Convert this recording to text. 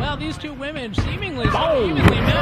Well, these two women seemingly so evenly matched.